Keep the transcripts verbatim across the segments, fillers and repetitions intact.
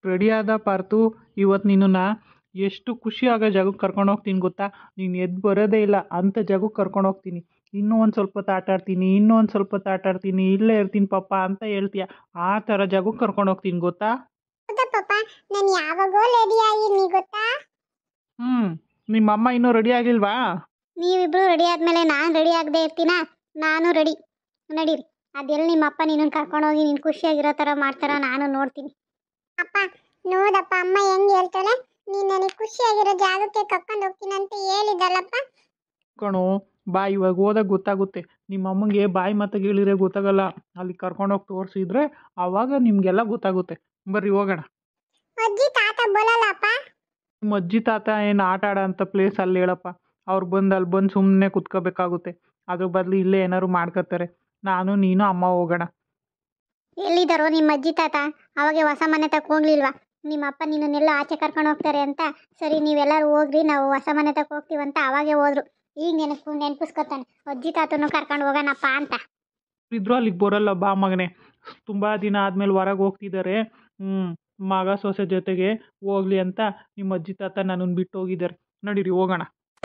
Ready ಆದ ಪಾರ್ತು. ಇವತ್ತು ನಿನ್ನನ್ನ ಎಷ್ಟು ಖುಷಿ ಆಗೋ ಜಾಗಕ್ಕೆ ಕರ್ಕೊಂಡು ಹೋಗ್ತೀನಿ ಗೊತ್ತಾ? ನೀನು ಎದ್ದು ಬರೋದೇ ಇಲ್ಲ ಅಂಥ ಜಾಗಕ್ಕೆ ಕರ್ಕೊಂಡು ಹೋಗ್ತೀನಿ. ಇನ್ನೂ ಒಂದು ಸ್ವಲ್ಪ ಹೊತ್ತು ಆಟ ಆಡ್ತೀನಿ, ಇನ್ನೂ ಒಂದು ಸ್ವಲ್ಪ ಹೊತ್ತು ಆಟ ಆಡ್ತೀನಿ, ಇಲ್ಲೇ ಇರ್ತೀನಿ ಪಪ್ಪ ಅಂತ ಹೇಳ್ತೀಯ. ಆ ಥರ ಜಾಗಕ್ಕೆ ಕರ್ಕೊಂಡು ಹೋಗ್ತೀನಿ ಗೊತ್ತಾ? ಹೌದಾ ಪಾಪ, ನಾನು ಯಾವಾಗೋ ರೆಡಿ ಆಗಿನಿ ಗೊತ್ತಾ? ಹ್ಞೂ, ನಿಮ್ಮ ಅಮ್ಮ ಇನ್ನೂ ರೆಡಿ ಆಗಿಲ್ವಾ? ನೀವಿಬ್ರು ರೆಡಿ ಆದ್ಮೇಲೆ ನಾನು ರೆಡಿ ಆಗದೆ ಇರ್ತೀನಾ? ನಾನು ರೆಡಿ. ನಡೀರಿ, ಅದೆಲ್ಲ ನಿಮ್ಮ ಅಪ್ಪ ನೀನು ಕರ್ಕೊಂಡೋಗಿ ನೀನು ಖುಷಿಯಾಗಿರೋ ಥರ ಮಾಡ್ತಾರ ನಾನು ನೋಡ್ತೀನಿ. ಅಪ್ಪ ನೋಡಪ್ಪ, ಅಮ್ಮ ಹೆಂಗೆ ಹೇಳ್ತಾಳೆ, ನೀನು ನನಗೆ ಖುಷಿಯಾಗಿರೋ ಜಾಗಕ್ಕೆ ಕರ್ಕೊಂಡು ಹೋಗ್ತೀನಿ ಅಂತ ಹೇಳಿದಲ್ಲಪ್ಪ. ಕಣೋ ಬಾ, ಇವಾಗ ಹೋದಾಗ ಗೊತ್ತಾಗುತ್ತೆ. ನಿಮ್ಮ ಅಮ್ಮಂಗೆ ಬಾಯಿ ಮಾತಾಗಿ ಹೇಳಿದ್ರೆ ಗೊತ್ತಾಗಲ್ಲ. ಅಲ್ಲಿ ಕರ್ಕೊಂಡೋಗಿ ತೋರಿಸಿದ್ರೆ ಆವಾಗ ನಿಮಗೆಲ್ಲ ಗೊತ್ತಾಗುತ್ತೆ. ಬರ್ರಿ ಹೋಗೋಣ. ಅಜ್ಜಿ ತಾತ ಬರಲ್ಲಪ್ಪ? ನಿಮ್ಮ ಅಜ್ಜಿ ತಾತ ಏನು ಆಟ ಆಡೋ ಅಂಥ ಪ್ಲೇಸ್ ಅಲ್ಲಿ ಹೇಳಪ್ಪ. ಅವ್ರು ಬಂದು ಅಲ್ಲಿ ಬಂದು ಸುಮ್ಮನೆ ಕುತ್ಕೋಬೇಕಾಗುತ್ತೆ. ಅದ್ರ ಬದಲು ಇಲ್ಲೇ ಏನಾದ್ರು ಮಾಡ್ಕೋತಾರೆ. ನಾನು ನೀನು ಅಮ್ಮ ಹೋಗೋಣ. ಎಲ್ಲಿದ್ದಾರೋ ನಿಮ್ಮ ಅಜ್ಜಿ ತಾತ? ಅವಾಗೆ ಹೊಸ ಮನೆ ತಕ್ಕ ಹೋಗ್ಲಿಲ್ವಾ? ನಿಮ್ಮ ಅಪ್ಪ ನಿನ್ನನ್ನೆಲ್ಲ ಆಚೆ ಕರ್ಕೊಂಡು ಹೋಗ್ತಾರೆ ಅಂತ. ಸರಿ ನೀವೆಲ್ಲರೂ ಹೋಗ್ರಿ, ನಾವು ಹೊಸ ಮನೆ ತಕ್ಕ ಹೋಗ್ತೀವಂತ ಅವಾಗೆ ಹೋದ್ರು. ಈಗ ನೆನಪು ನೆನಪಿಸ್ಕೊತಾನೆ ಅಜ್ಜಿ ತಾತನು ಕರ್ಕೊಂಡು ಹೋಗೋಣಪ್ಪ ಅಂತ. ಇದ್ರು ಅಲ್ಲಿಗೆ ಬರೋಲ್ಲ ಬಾ ಮಗನೇ. ತುಂಬ ದಿನ ಆದಮೇಲೆ ಹೊರಗೆ ಹೋಗ್ತಿದ್ದಾರೆ. ಹ್ಞೂ, ಮಗ ಸೊಸೆ ಜೊತೆಗೆ ಹೋಗ್ಲಿ ಅಂತ ನಿಮ್ಮ ಅಜ್ಜಿ ತಾತ ನನ್ನನ್ನು ಬಿಟ್ಟು ಹೋಗಿದ್ದಾರೆ. ನಡೀರಿ ಹೋಗೋಣ.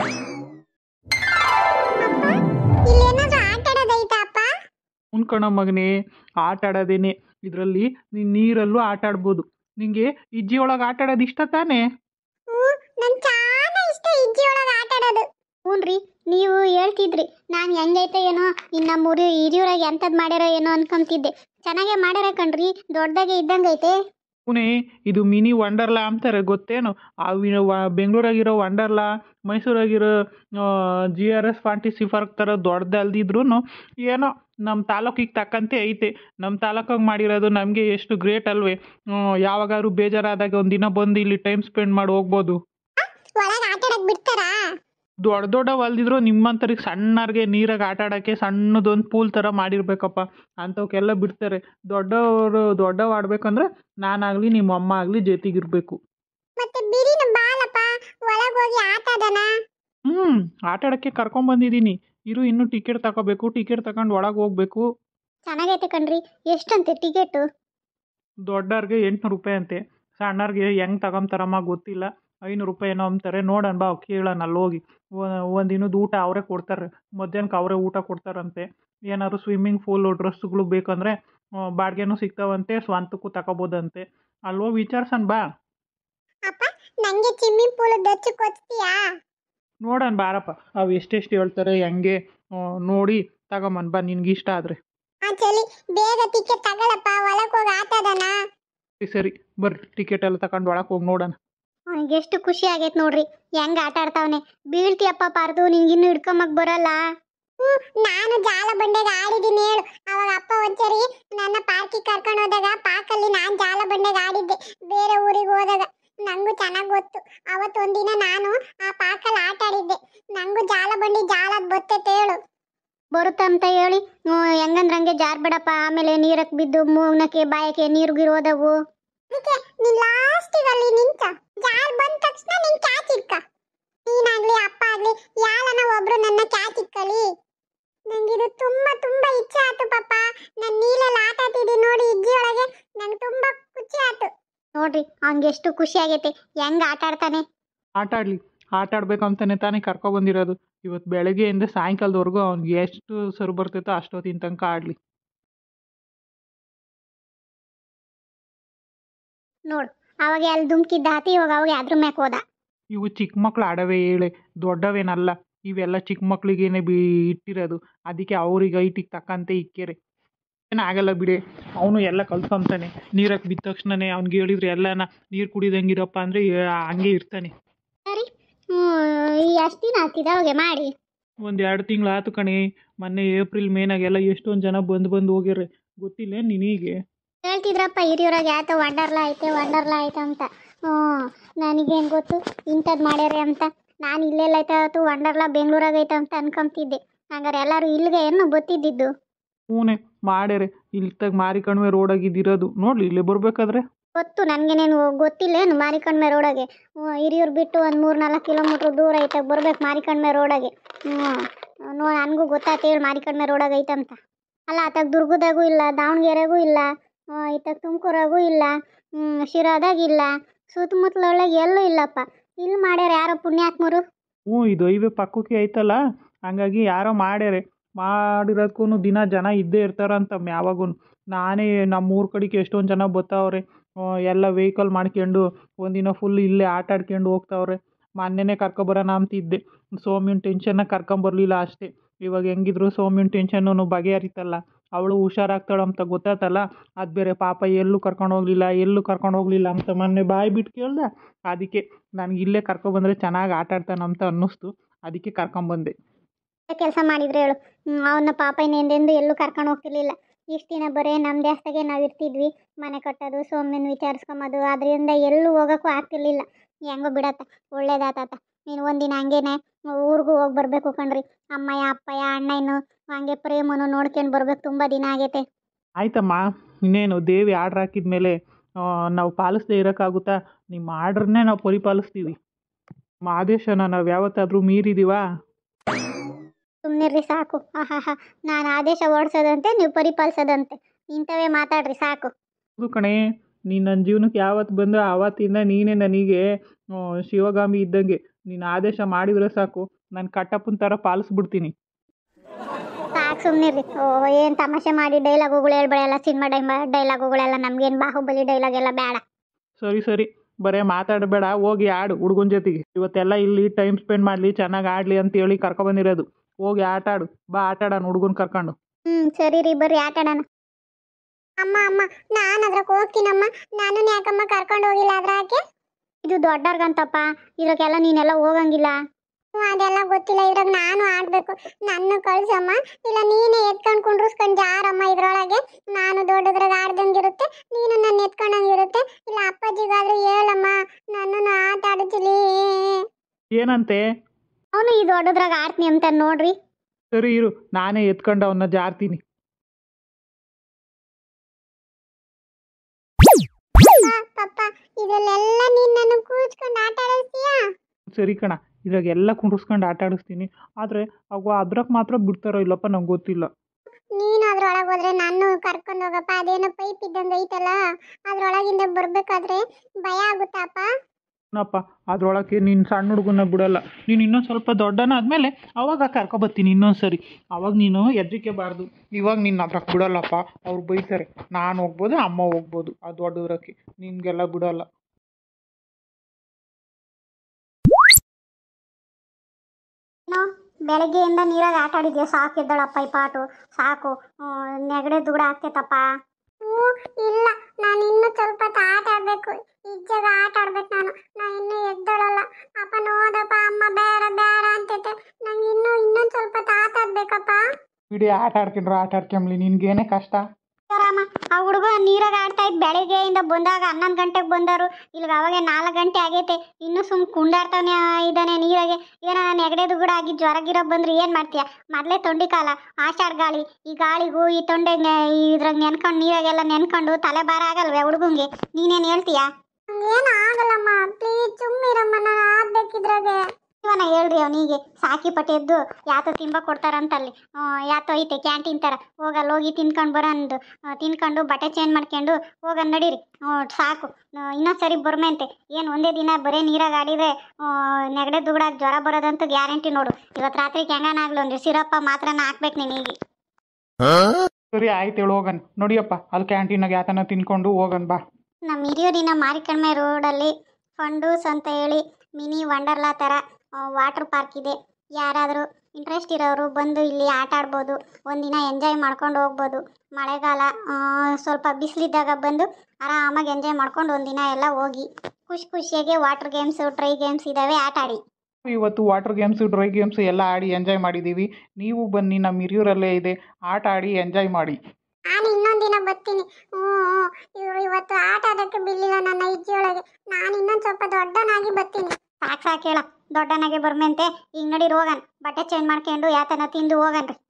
ಉನ್ಕಣ ಮಗನೇ, ಆಟ ಆಡೋದೇನೆ ಇದರಲ್ಲಿ. ನೀನು ನೀರಲ್ಲೂ ಆಟ ಆಡ್ಬೋದು. ನಿಂಗೆ ಇಜ್ಜಿ ಒಳಗೆ ಆಟ ಆಡೋದು ಇಷ್ಟ ತಾನೇ? ಹ್ಞೂ ರೀ, ನೀವು ಹೇಳ್ತಿದ್ರಿ, ನಾನು ಹೆಂಗೈತೆ ಏನೋ ಇನ್ನು ಮೂರು ಹಿರಿಯೂರಾಗ ಎಂಥದ್ದು ಮಾಡ್ಯಾರೋ ಏನೋ ಅನ್ಕೊಂತಿದ್ದೆ. ಚೆನ್ನಾಗೇ ಮಾಡ್ಯಾರ ಕಣ್ರಿ, ದೊಡ್ಡದಾಗೆ ಇದ್ದಂಗೈತೆ. ಪುಣೆ ಇದು ಮಿನಿ ವಂಡರ್ಲಾ ಅಂತಾರೆ ಗೊತ್ತೇನು? ಆ ಬೆಂಗಳೂರಾಗಿರೋ ವಂಡರ್ಲಾ, ಮೈಸೂರಾಗಿರೋ ಜಿ ಆರ್ ಎಸ್ ಫಾಂಟಿಸಿ ಪಾರ್ಕ್ ಥರ ದೊಡ್ಡದಲ್ದಿದ್ರು ಏನೋ ನಮ್ಮ ತಾಲೂಕಿಗೆ ತಕ್ಕಂತೆ ಐತೆ. ನಮ್ಮ ತಾಲೂಕಾಗ ಮಾಡಿರೋದು ನಮಗೆ ಎಷ್ಟು ಗ್ರೇಟ್ ಅಲ್ವೇ? ಯಾವಾಗಾದ್ರೂ ಬೇಜಾರಾದಾಗ ಒಂದಿನ ಬಂದು ಇಲ್ಲಿ ಟೈಮ್ ಸ್ಪೆಂಡ್ ಮಾಡಿ ಹೋಗ್ಬೋದು. ದೊಡ್ಡ ದೊಡ್ಡವು ಅಲ್ದಿದ್ರು ನಿಮ್ಮಂಥರಿಗೆ ಸಣ್ಣರಿಗೆ ನೀರಾಗ ಆಟ ಆಡೋಕ್ಕೆ ಸಣ್ಣದೊಂದು ಪೂಲ್ ಥರ ಮಾಡಿರ್ಬೇಕಪ್ಪ. ಅಂಥವಕ್ಕೆಲ್ಲ ಬಿಡ್ತಾರೆ. ದೊಡ್ಡವರು ದೊಡ್ಡವು ಆಡ್ಬೇಕಂದ್ರೆ ನಾನಾಗಲಿ ನಿಮ್ಮ ಅಮ್ಮ ಆಗಲಿ ಜೊತೆಗಿರ್ಬೇಕು. ಹ್ಞೂ, ಆಟ ಆಡೋಕ್ಕೆ ಕರ್ಕೊಂಬಂದಿದ್ದೀನಿ. ಇರು, ಇನ್ನೂ ಟಿಕೆಟ್ ತಗೋಬೇಕು. ಟಿಕೆಟ್ ತಗೊಂಡು ಒಳಗೆ ಹೋಗ್ಬೇಕು. ಚೆನ್ನಾಗೈತೆ ಕಣ್ರಿ. ಎಷ್ಟಂತೆ ಟಿಕೆಟು? ದೊಡ್ಡವ್ರಿಗೆ ಎಂಟುನೂರು ರೂಪಾಯಿ ಅಂತೆ. ಸಣ್ಣವ್ರಿಗೆ ಹೆಂಗೆ ತಗೊಂತಾರಮ್ಮ ಗೊತ್ತಿಲ್ಲ. ಐನೂರು ರೂಪಾಯಿ ಏನೋ ಅಂತಾರೆ. ನೋಡೋಣ ಬಾ, ಕೇಳೋಣ ಅಲ್ಲಿ ಹೋಗಿ. ಒಂದಿನದ ಊಟ ಅವರೇ ಕೊಡ್ತಾರೆ. ಮಧ್ಯಾಹ್ನಕ್ಕೆ ಅವರೇ ಊಟ ಕೊಡ್ತಾರಂತೆ. ಏನಾದ್ರು ಸ್ವಿಮ್ಮಿಂಗ್ ಪೂಲು ಡ್ರೆಸ್ಸುಗಳು ಬೇಕಂದರೆ ಬಾಡಿಗೆನೂ ಸಿಗ್ತಾವಂತೆ, ಸ್ವಂತಕ್ಕೂ ತಗೋಬೋದಂತೆ. ಅಲ್ಲಿ ಹೋಗಿ ವಿಚಾರ್ಸೋಣ ಬಾ. ನೋಡೋಣ ಬಾರಪ್ಪ, ಅವು ಎಷ್ಟೆಷ್ಟು ಹೇಳ್ತಾರೆ ಹೆಂಗೆ ನೋಡಿ ತಗೊಂಬನ್ ಬಾ, ನಿನ್ಗೆ ಇಷ್ಟ ಆದರೆ. ಸರಿ ಬರ್ರಿ, ಟಿಕೆಟ್ ಎಲ್ಲ ತಗೊಂಡು ಒಳಗೆ ಹೋಗಿ ನೋಡೋಣ. ಎಷ್ಟು ಖುಷಿ ಆಗೈತೆ ನೋಡ್ರಿ, ಹೆಂಗ ಆಟ ಆಡ್ತಾವನೆ. ಬೀಳ್ತಿಯಪ್ಪ ಪಾರ್ದು, ನಿನ್ಗಿನ್ನು ಹಿಡ್ಕೊಂಬಕ್ ಬರಲ್ಲ. ನಾನು ಜಾಲ ಬಂಡೆಗೆ ಆಡಿದ್ದೀನಿ ಹೇಳು. ಅವಾಗ ಅಪ್ಪ ಒಂದ್ಸರಿ ನನ್ನ ಪಾರ್ಕಿಗೆ ಕರ್ಕೊಂಡು ಹೋದಾಗ ಪಾರ್ಕಲ್ಲಿ ನಾನು ಜಾಲ ಬಂಡೆಗೆ ಆಡಿದ್ದೆ ಬೇರೆ ಊರಿಗೆ ಹೋದಾಗ. ನಂಗೂ ಚೆನ್ನಾಗಿ ಗೊತ್ತು. ಅವತ್ತೊಂದಿನ ನಾನು ಆ ಪಾರ್ಕಲ್ಲಿ ಆಟ ಆಡಿದ್ದೆ. ನಂಗೂ ಜಾಲ ಬಂಡಿ ಜಾಲದ ಬರ್ತೈತೆ ಹೇಳು. ಬರುತ್ತಂತ ಹೇಳಿ ಹೆಂಗಂದ್ರೆ ಹಂಗೆ ಜಾರ್ ಬಿಡಪ್ಪ, ಆಮೇಲೆ ನೀರಕ್ಕೆ ಬಿದ್ದು ಮೂಗ್ನಕ್ಕೆ ಬಾಯಕ್ಕೆ ನೀರುಗಿರೋದವು. ನೀನ್ ಲಾಸ್ಟಿಗಲ್ಲಿ ನಿಂತ ಜಾರ್ ಬಂದ ತಕ್ಷಣ ನೀನ್ ಕ್ಯಾಚ್ ಇಟ್ಕ. ನೀನಾಗ್ಲಿ ಅಪ್ಪ ಆಗ್ಲಿ ಯಾರನ ಒಬ್ರು ನನ್ನ ಕ್ಯಾಚ್ ಇಟ್ಕೊಳ್ಳಿ. ನಂಗಿದು ತುಂಬಾ ತುಂಬಾ ಇಚ್ಛೆ ಆಯ್ತು ಪಾಪ. ನಾನು ನೀರಲ್ಲಿ ಆಟ ಆಡ್ತಿದ್ದೀನಿ ನೋಡಿ ಇಜ್ಜಿ ಒಳಗೆ, ನಂಗೆ ತುಂಬಾ ಖುಷಿ ಆಯ್ತು ನೋಡ್ರಿ. ಹಂಗೆ ಎಷ್ಟು ಖುಷಿ ಆಗೈತೆ, ಹೆಂಗ ಆಟ ಆಡ್ತಾನೆ. ಆಟ ಆಡ್ಲಿ, ಆಟ ಆಡ್ಬೇಕಂತಾನೆ ತಾನೇ ಕರ್ಕೊಬಂದಿರೋದು. ಇವತ್ತು ಬೆಳಗ್ಗೆಯಿಂದ ಸಾಯಂಕಾಲದವರೆಗೂ ಅವ್ನಿಗೆ ಎಷ್ಟು ಸರು ಬರ್ತೈತೋ ಅಷ್ಟೊತ್ತಿನ ತನಕ ಆಡಲಿ. ನೋಡು, ಅವಾಗ ಅಲ್ಲಿ ದುಮ್ಕಿದ್ದ ಹಾತಿ, ಇವಾಗ ಅವಾಗ ಅದ್ರ ಮ್ಯಾಕ್ ಹೋದ. ಇವು ಚಿಕ್ಕ ಮಕ್ಳು ಆಡವೇ ಹೇಳೆ, ದೊಡ್ಡವೇನಲ್ಲ. ಇವೆಲ್ಲ ಚಿಕ್ಕ ಮಕ್ಳಿಗೇನೆ ಬಿ ಇಟ್ಟಿರೋದು. ಅದಕ್ಕೆ ಅವ್ರಿಗೆ ಐಟಿಗೆ ತಕ್ಕಂತೆ ಇಕ್ಕೇರೆ. ಏನಾಗಲ್ಲ ಬಿಡಿ, ಅವನು ಎಲ್ಲ ಕಲ್ತ್ಕೊಂತಾನೆ. ನೀರಕ್ಕೆ ಬಿದ್ದ ತಕ್ಷಣನೇ ಅವ್ನಿಗೆ ಹೇಳಿದ್ರೆ ಎಲ್ಲನ ನೀರು ಕುಡಿದಂಗಿರಪ್ಪ ಅಂದರೆ ಹಂಗೆ ಇರ್ತಾನೆ. ಸರಿ, ಎಷ್ಟು ದಿನ ಆಗ್ತಿದ ಅವಾಗೆ ಮಾಡಿ? ಒಂದು ಎರಡು ತಿಂಗಳು ಆಯ್ತು ಕಣೆ. ಮೊನ್ನೆ ಏಪ್ರಿಲ್ ಮೇನಾಗೆಲ್ಲ ಎಷ್ಟೊಂದು ಜನ ಬಂದು ಬಂದು ಹೋಗ್ಯಾರೆ. ಗೊತ್ತಿಲ್ಲ ನಿನಗೆ? ಹೇಳ್ತಿದ್ರಪ್ಪ ಹಿರಿಯೂರಾಗ ಯಾತ ವಂಡರ್ಲಾ ಐತೆ ವಂಡರ್ಲಾ ಐತೆ ಅಂತ. ಹ್ಞೂ, ನನಗೇನು ಗೊತ್ತು ಇಂಥದ್ದು ಮಾಡ್ಯಾರೆ ಅಂತ. ನಾನು ಇಲ್ಲೆಲ್ಲ ಐತೆ ವಂಡರ್ಲಾ ಬೆಂಗಳೂರಾಗ ಐತೆ ಅಂತ ಅನ್ಕೊಂತಿದ್ದೆ. ಹಂಗಾರೆ ಎಲ್ಲರೂ ಇಲ್ಲಿಗೆ ಏನು ಗೊತ್ತಿದ್ದಿದ್ದು? ಹ್ಞೂನೆ ಮಾಡ್ಯಾರೆ. ಇಲ್ಲಿ ತಗ ಮಾರಿಕಣ್ವೆ ರೋಡಾಗಿದ್ದಿರೋದು. ನೋಡ್ಲಿ ಇಲ್ಲೇ ಬರ್ಬೇಕಾದ್ರೆ ಗೊತ್ತು ನನಗೇನೇನು ಗೊತ್ತಿಲ್ಲ ಏನು ಮಾರಿಕಣ್ಮೆ ರೋಡಾಗೆ. ಹ್ಞೂ, ಹಿರಿಯೂರು ಬಿಟ್ಟು ಒಂದು ಮೂರು ನಾಲ್ಕು ಕಿಲೋಮೀಟ್ರ್ ದೂರ ಐತೆ ಬರ್ಬೇಕು ಮಾರಿಕಣ್ಮೆ ರೋಡಾಗೆ. ಹ್ಞೂ, ನೋ ನನಗೂ ಗೊತ್ತಾಯ್ತು ಹೇಳಿ ಮಾರಿಕಣ್ಮೆ ರೋಡಾಗ ಐತಂತ. ಅಲ್ಲ ಆತಾಗ ದುರ್ಗದಾಗೂ ಇಲ್ಲ, ದಾವಣಗೆರೆಗೂ ಇಲ್ಲ, ಇತ್ತಾಗ ತುಮಕೂರಾಗೂ ಇಲ್ಲ, ಹ್ಞೂ ಶಿರಾದಾಗಿಲ್ಲ, ಸುತ್ತಮುತ್ತಲೊಳಗೆ ಎಲ್ಲೂ ಇಲ್ಲಪ್ಪ. ಇಲ್ಲಿ ಮಾಡ್ಯಾರ ಯಾರೋ ಪುಣ್ಯಾತ್ಮರು. ಹ್ಞೂ ಇದು ಹೈವೇ ಪಕ್ಕಕ್ಕೆ ಐತಲ್ಲ, ಹಂಗಾಗಿ ಯಾರೋ ಮಾಡ್ಯಾರೆ. ಮಾಡಿರೋದಕ್ಕೂ ದಿನ ಜನ ಇದ್ದೇ ಇರ್ತಾರಂತ ಯಾವಾಗೂ. ನಾನೇ ನಮ್ಮ ಊರ ಕಡೆಗೆ ಎಷ್ಟೊಂದು ಜನ ಬರ್ತಾವ್ರೆ, ಎಲ್ಲ ವೆಹಿಕಲ್ ಮಾಡ್ಕೊಂಡು ಒಂದಿನ ಫುಲ್ ಇಲ್ಲೇ ಆಟ ಆಡ್ಕೊಂಡು ಹೋಗ್ತಾವ್ರೆ. ಮೊನ್ನೆನೇ ಕರ್ಕೊಬರೋಣ ಅಂತಿದ್ದೆ, ಸೌಮ್ಯನ ಟೆನ್ಷನ್ನಾಗ ಕರ್ಕೊಂಬರ್ಲಿಲ್ಲ ಅಷ್ಟೇ. ಇವಾಗ ಹೆಂಗಿದ್ರು ಸೌಮ್ಯನ ಟೆನ್ಷನ್ನು ಬಗೆಹರಿತಲ್ಲ, ಅವಳು ಹುಷಾರಾಗ್ತಾಳಂತ ಗೊತ್ತಾತಲ್ಲ. ಅದು ಬೇರೆ ಪಾಪ ಎಲ್ಲೂ ಕರ್ಕೊಂಡು ಹೋಗಲಿಲ್ಲ ಎಲ್ಲೂ ಕರ್ಕೊಂಡು ಹೋಗಲಿಲ್ಲ ಅಂತ ಮೊನ್ನೆ ಬಾಯಿ ಬಿಟ್ಟು ಕೇಳ್ದೆ. ಅದಕ್ಕೆ ನನಗೆ ಇಲ್ಲೇ ಕರ್ಕೊಬಂದರೆ ಚೆನ್ನಾಗಿ ಆಟ ಆಡ್ತಾನಂತ ಅನ್ನಿಸ್ತು, ಅದಕ್ಕೆ ಕರ್ಕೊಂಬಂದೆ. ಕೆಲಸ ಮಾಡಿದ್ರೆ ಹೇಳು. ಅವನ ಪಾಪ ಇನ್ನೆಂದೆಂದು ಎಲ್ಲೂ ಕರ್ಕೊಂಡು ಹೋಗ್ತಿರ್ಲಿಲ್ಲ. ಇಷ್ಟು ದಿನ ಬರೀ ನಮ್ಮ ದೇಶದಾಗೆ ನಾವು ಇರ್ತಿದ್ವಿ, ಮನೆ ಕಟ್ಟೋದು ಸೌಮ್ಯನ ವಿಚಾರಿಸ್ಕೊಂಬೋದು, ಅದರಿಂದ ಎಲ್ಲೂ ಹೋಗೋಕ್ಕೂ ಆಗ್ತಿರ್ಲಿಲ್ಲ. ಹೆಂಗೋ ಬಿಡತ್ತ, ಒಳ್ಳೇದಾತಾತ. ನೀನು ಒಂದಿನ ಹಂಗೇನೆ ಊರಿಗೂ ಹೋಗಿ ಬರಬೇಕು ಕಣ್ರಿ. ಅಮ್ಮಯ್ಯ ಅಪ್ಪಯ್ಯ ಅಣ್ಣಯ್ಯನು ಹಂಗೆ ಪ್ರೇಮನು ನೋಡ್ಕೊಂಡು ಬರ್ಬೇಕು, ತುಂಬ ದಿನ ಆಗೈತೆ. ಆಯ್ತಮ್ಮ, ಇನ್ನೇನು ದೇವಿ ಆರ್ಡ್ರ್ ಹಾಕಿದ್ಮೇಲೆ ನಾವು ಪಾಲಿಸದೇ ಇರೋಕ್ಕಾಗುತ್ತಾ? ನಿಮ್ಮ ಆರ್ಡ್ರನ್ನೇ ನಾವು ಪರಿಪಾಲಿಸ್ತೀವಿ. ನಿಮ್ಮ ಆದೇಶನ ನಾವು ಯಾವತ್ತಾದರೂ ಮೀರಿದೀವಾ? ಸುಮ್ಮನಿರ್ರಿ ಸಾಕು. ಹಾ ಹಾ ಹಾ ನಾನು ಆದೇಶ ಓಡಿಸೋದಂತೆ, ನೀವು ಪರಿಪಾಲಿಸೋದಂತೆ, ಇಂಥವೇ ಮಾತಾಡ್ರಿ ಸಾಕು. ಹೌದು ಕಣೆ, ನೀನು ನನ್ನ ಜೀವನಕ್ಕೆ ಯಾವತ್ತು ಬಂದು ಆವತ್ತಿಂದ ನೀನೇ ನನಗೆ ಶಿವಗಾಮಿ ಇದ್ದಂಗೆ. ನೀನು ಆದೇಶ ಮಾಡಿದರೆ ಸಾಕು, ನಾನು ಕಟ್ಟಪ್ಪನ ಥರ ಪಾಲಿಸ್ಬಿಡ್ತೀನಿ. ಸಾಕು ಸುಮ್ಮನಿರ್ರಿ. ಓ ಏನು ತಮಾಷೆ ಮಾಡಿ ಡೈಲಾಗುಗಳು ಹೇಳ್ಬೇಡಲ್ಲ, ಸಿನಿಮಾ ಡೈ ಡೈಲಾಗುಗಳೆಲ್ಲ ನಮಗೇನು ಬಾಹುಬಲಿ ಡೈಲಾಗ್ ಎಲ್ಲ ಬೇಡ. ಸರಿ ಸರಿ, ಬರೇ ಮಾತಾಡಬೇಡ, ಹೋಗಿ ಆಡು ಹುಡುಗನ ಜೊತೆಗೆ. ಇವತ್ತೆಲ್ಲ ಇಲ್ಲಿ ಟೈಮ್ ಸ್ಪೆಂಡ್ ಮಾಡಲಿ, ಚೆನ್ನಾಗಿ ಆಡಲಿ ಅಂತೇಳಿ ಕರ್ಕೊಬಂದಿರೋದು. ಹೋಗಿ ಆಟ ಆಡು ಬಾ, ಆಟ ಆಡೋಣ ಹುಡುಗನ ಕರ್ಕೊಂಡು. ಹ್ಞೂ ಸರಿ ರೀ, ಬರ್ರಿ ಆಟ ಆಡೋಣ. ಅಮ್ಮ ಅಮ್ಮ ನಾನು ಅದ್ರಾಗ ಹೋಗ್ತೀನಮ್ಮ. ನಾನು ಯಾಕಮ್ಮ ಕರ್ಕೊಂಡು ಹೋಗಿಲ್ಲ ಅದ್ರಾಗೆ? ಇದು ದೊಡ್ಡವ್ರಿಗಂತಪ್ಪ, ಇದ್ರಾಗೆಲ್ಲ ನೀನೆಲ್ಲ ಹೋಗಂಗಿಲ್ಲ. ಹ್ಞೂ ಅದೆಲ್ಲ ಗೊತ್ತಿಲ್ಲ, ಇದ್ರಾಗ ನಾನು ಆಡಬೇಕು. ನನ್ನ ಕಳ್ಸಮ್ಮ, ಇಲ್ಲ ನೀನೇ ಎತ್ಕೊಂಡು ಕುಂಡ್ರಸ್ಕೊಂಡು ಜಾರಮ್ಮ ಇದ್ರೊಳಗೆ. ನಾನು ದೊಡ್ಡದ್ರಾಗ ಆಡ್ದಂಗಿರುತ್ತೆ, ನೀನು ನನ್ನ ಎತ್ಕೊಂಡಂಗಿರುತ್ತೆ. ಇಲ್ಲ ಅಪ್ಪಾಜಿಗಾದ್ರೂ ಹೇಳಮ್ಮ, ನನ್ನನ್ನು ಆಟ ಆಡಿಸ್ಲಿ. ಏನಂತೆ? ಅವನು ಈ ದೊಡ್ಡದ್ರಾಗ ಆಡ್ತೀನಿ ಅಂತ ನೋಡ್ರಿ. ಸರಿ ಇರು, ನಾನೇ ಎತ್ಕೊಂಡು ಅವನ್ನ ಜಾರ್ತೀನಿ. ಪಪ್ಪ ಇದರಲ್ಲೆಲ್ಲ ನೀನು ನನ್ನ ಕೂಚ್ಕೊಂಡು ಆಟ ಆಡಿಸ್ತೀಯಾ? ಸರಿ ಕಣ, ಇದ್ರಾಗೆಲ್ಲ ಕುಂಡ್ರಿಸ್ಕೊಂಡು ಆಟ ಆಡಿಸ್ತೀನಿ. ಆದರೆ ಅವು ಅದ್ರಾಗ ಮಾತ್ರ ಬಿಡ್ತಾರೋ ಇಲ್ಲಪ್ಪ ನಂಗೆ ಗೊತ್ತಿಲ್ಲ. ನೀನು ಅದ್ರೊಳಗೆ ಹೋದ್ರೆ ನಾನು ಕರ್ಕೊಂಡು ಹೋಗಪ್ಪ. ಅದೇನೋ ಪೈಪ್ ಇದ್ದಂಗೆ ಐತಲ್ಲ, ಅದ್ರೊಳಗಿಂದ ಬರಬೇಕಾದ್ರೆ ಭಯ ಆಗುತ್ತಪ್ಪ. ಏನಪ್ಪ ಅದರೊಳಗೆ ನೀನು ಸಣ್ಣ ಹುಡುಗನ ಬಿಡಲ್ಲ. ನೀನು ಇನ್ನೊಂದು ಸ್ವಲ್ಪ ದೊಡ್ಡನ ಆದಮೇಲೆ ಅವಾಗ ಕರ್ಕೊಬತ್ತೀನಿ ಇನ್ನೊಂದು ಸರಿ. ಅವಾಗ ನೀನು ಹೆದರಿಕೆಬಾರ್ದು. ಇವಾಗ ನೀನು ಅದ್ರಾಗ ಬಿಡಲ್ಲಪ್ಪ, ಅವ್ರು ಬೈತಾರೆ. ನಾನು ಹೋಗ್ಬೋದು, ಅಮ್ಮ ಹೋಗ್ಬೋದು, ಅದು ದೊಡ್ಡದ್ರಕ್ಕೆ ನಿಮಗೆಲ್ಲ ಬಿಡಲ್ಲ. ಬೆಳಗ್ಗೆಯಿಂದ ನೀರಾಗ ಆಟ ಆಡಿದ್ಯಾ? ಸಾಕು ಎದ್ದಳಪ್ಪ ಈ ಪಾಟು ಸಾಕು. ನೆಗಡೆ ದೂಡ ಆಗ್ತೈತಪ್ಪ. ಹ್ಞೂ ಇಲ್ಲ, ನಾನು ಇನ್ನೂ ಸ್ವಲ್ಪ ಆಟ ಆಡಬೇಕು. ಇಜ್ಜಾಗ ಆಟ ಆಡ್ಬೇಕು ನಾನು. ನಾನು ಇನ್ನೂ ಎದ್ದಳಲ್ಲ. ಅಪ್ಪ ನೋದಪ್ಪ, ಅಮ್ಮ ಬೇಡ ಬೇಡ ಅಂತೈತೆ. ನಂಗೆ ಇನ್ನೂ ಇನ್ನೊಂದು ಸ್ವಲ್ಪ ಆಟ ಆಡ್ಬೇಕಪ್ಪ. ಬಿಡಿ, ಆಟ ಆಡ್ಕೊಂಡ್ರು ಆಟ ಆಡ್ಕೊಂಬ್ಲಿ, ನಿನ್ಗೇನೇ ಕಷ್ಟ? ರಾಮ, ಆ ಹುಡುಗ ನೀರಾಗ ಆಡ್ತಾ ಇದ್ದು ಬೆಳಗ್ಗೆಯಿಂದ ಬಂದಾಗ ಹನ್ನೊಂದು ಗಂಟೆಗೆ ಬಂದರು. ಇಲ್ಲಿಗೆ ಅವಾಗ ನಾಲ್ಕು ಗಂಟೆ ಆಗೈತೆ, ಇನ್ನೂ ಸುಮ್ಮ ಕುಂಡಾಡ್ತಾನೆ ಇದ್ದಾನೆ ನೀರಾಗೆ. ಏನೋ ನೆಗಡೆದು ಕೂಡ ಆಗಿ ಜ್ವರ ಗಿರ ಬಂದ್ರೆ ಏನು ಮಾಡ್ತೀಯ? ಮೊದಲೇ ತೊಂಡಿ ಕಾಲ, ಆಷಾಢ ಗಾಳಿ. ಈ ಗಾಳಿಗೂ ಈ ತೊಂಡೆ ಇದ್ರಾಗ ನೆನ್ಕೊಂಡು ನೀರಾಗೆಲ್ಲ ನೆನ್ಕೊಂಡು ತಲೆ ಭಾರ ಆಗಲ್ವೇ ಹುಡುಗಂಗೆ? ನೀನೇನು ಹೇಳ್ತೀಯಾ? ಏನು ಆಗಲ್ಲಮ್ಮ, ಪ್ಲೀಸ್ ಸುಮ್ಮಿರಮ್ಮ, ನಾನು ಆಡ್ಬೇಕಿದ್ರಾಗೆ. ಇವನ ಹೇಳ್ರಿ ಅವನಿಗೆ, ಸಾಕಿ ಪಟ್ಟಿ ಎದ್ದು ಯಾತೋ ತಿಂಬ ಕೊಡ್ತಾರಂತಲ್ಲಿ. ಯಾತೋ ಐತೆ ಕ್ಯಾಂಟೀನ್ ಥರ, ಹೋಗಲ್ಲಿ ಹೋಗಿ ತಿನ್ಕೊಂಡು ಬರೋಂದು. ತಿನ್ಕೊಂಡು ಬಟ್ಟೆ ಚೇಂಜ್ ಮಾಡ್ಕೊಂಡು ಹೋಗನ್ ನಡೀರಿ. ಸಾಕು, ಇನ್ನೊಂದು ಸರಿ ಬರ್ಮೆಂತೆ. ಏನು ಒಂದೇ ದಿನ ಬರೀ ನೀರಾಗ ಆಡಿದ್ರೆ ನೆಗಡೆ ದುಗಡಾಗಿ ಜ್ವರ ಬರೋದಂತೂ ಗ್ಯಾರಂಟಿ ನೋಡು. ಇವತ್ತು ರಾತ್ರಿಗೆ ಹೆಂಗನಾಗ್ಲು ಅಂದ್ರೆ ಸಿರಪ್ಪ ಮಾತ್ರನ ಹಾಕ್ಬೇಕು ನೀನೀಗ. ಸರಿ ಆಯ್ತು ಹೇಳು, ಹೋಗನ್ ನೋಡಿಯಪ್ಪ ಅಲ್ಲಿ ಕ್ಯಾಂಟೀನಾಗ ಯಾತನ ತಿನ್ಕೊಂಡು ಹೋಗನ್ ಬಾ. ನಮ್ಮ ಹಿರಿಯೂರಿನ ಮಾರಿಕಣ್ಮೆ ರೋಡಲ್ಲಿ ಫಂಡೂಸ್ ಅಂತ ಹೇಳಿ ಮಿನಿ ವಂಡರ್ಲಾ ಥರ ವಾಟರ್ ಪಾರ್ಕ್ ಇದೆ. ಯಾರಾದರೂ ಇಂಟ್ರೆಸ್ಟ್ ಇರೋರು ಬಂದು ಇಲ್ಲಿ ಆಟ ಆಡ್ಬೋದು, ಒಂದಿನ ಎಂಜಾಯ್ ಮಾಡ್ಕೊಂಡು ಹೋಗ್ಬೋದು. ಮಳೆಗಾಲ ಸ್ವಲ್ಪ ಬಿಸಿಲಿದ್ದಾಗ ಬಂದು ಆರಾಮಾಗಿ ಎಂಜಾಯ್ ಮಾಡ್ಕೊಂಡು ಒಂದಿನ ಎಲ್ಲ ಹೋಗಿ ಖುಷಿ ಖುಷಿಯಾಗಿ ವಾಟರ್ ಗೇಮ್ಸು ಡ್ರೈ ಗೇಮ್ಸ್ ಇದ್ದಾವೆ, ಆಟ ಆಡಿ. ಇವತ್ತು ವಾಟರ್ ಗೇಮ್ಸು ಡ್ರೈ ಗೇಮ್ಸು ಎಲ್ಲ ಆಡಿ ಎಂಜಾಯ್ ಮಾಡಿದ್ದೀವಿ. ನೀವು ಬನ್ನಿ, ನಮ್ಮ ಹಿರಿಯೂರಲ್ಲೇ ಇದೆ, ಆಟ ಆಡಿ ಎಂಜಾಯ್ ಮಾಡಿ. ನಾನು ಇನ್ನೊಂದು ದಿನ ಬರ್ತೀನಿ. ಹ್ಞೂ ಇವರು ಇವತ್ತು ಆಟ ಆಡೋಕ್ಕೆ ಬಿಡಲಿಲ್ಲ ನನ್ನ ಇಜ್ಜಿಯೊಳಗೆ. ನಾನು ಇನ್ನೊಂದು ಸ್ವಲ್ಪ ದೊಡ್ಡನಾಗಿ ಬರ್ತೀನಿ. ಸಾಕು ಸಾಕು ಹೇಳ, ದೊಡ್ಡನಾಗೆ ಬರ್ಮೆಂತೆ. ಈಗ ನಡಿ ಹೋಗನ್, ಬಟ್ಟೆ ಚೇಂಜ್ ಮಾಡ್ಕೊಂಡು ಯಾತನ ತಿಂದು ಹೋಗನ್ರಿ.